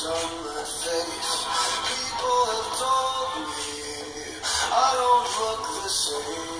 on my face. People have told me I don't look the same.